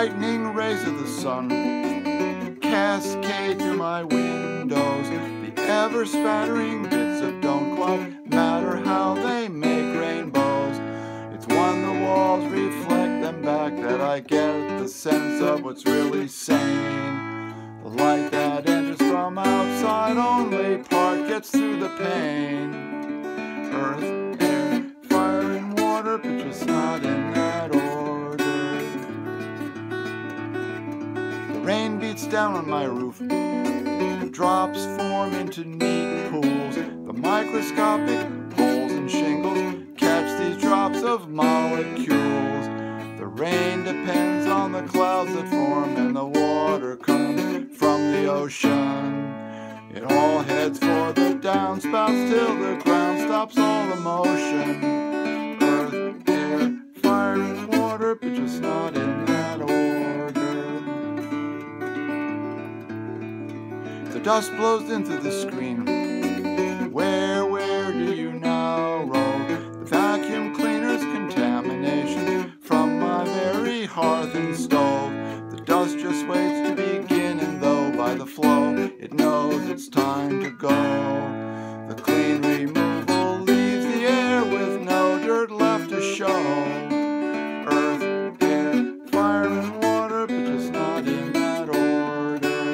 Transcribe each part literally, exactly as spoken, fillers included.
brightening rays of the sun cascade through my windows. The ever-spattering bits of don't quite matter how they make rainbows. It's when the walls reflect them back that I get the sense of what's really sane. The light that enters from outside only part gets through the pane. Earth, air, fire, and water, but just not in that order. The rain beats down on my roof. The drops form into neat pools. The microscopic holes and shingles catch these drops of molecules. The rain depends on the clouds that form, and the water comes from the ocean. It all heads for the downspouts till the ground stops all the motion. Earth, air, fire, and water, but just not in that order. The dust blows in through the screen. Where, where do you now roll? The vacuum cleaner's contamination from my very hearth and stove. The dust just waits to begin, and though by the flow it knows it's time to go. The clean removal leaves the air with no dirt left to show. Earth, air, fire, and water, but just not in that order.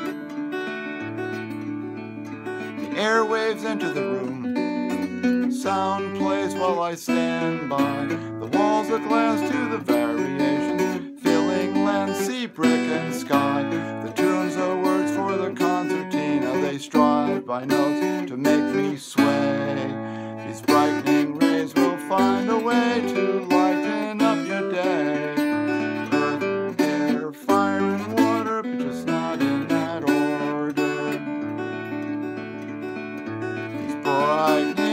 The airwaves enter the room. Sound plays while I stand by. The walls are glass to the variations, filling land, sea, brick, and sky. The tunes are words for the concertina. They strive by notes to make me sway. These brightening rays will find a way to lighten up your day. Earth, air, fire, and water, but just not in that order. These brightening